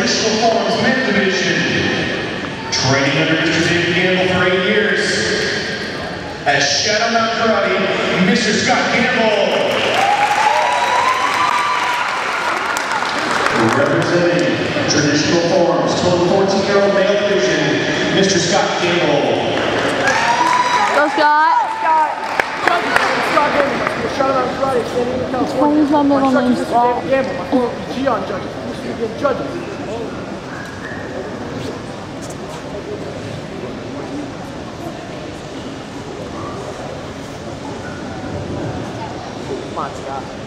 Traditional Forms Men's Division. Training under Mr. David Campbell for 8 years. At Shadow Mountain Karate, Mr. Scott Campbell. Representing Traditional Forms, 12 to 14-year-old male division, Mr. Scott Campbell. Go, Scott. Explain my middle name, Scott. My G on judges. Used to be judges. Come on, Scott.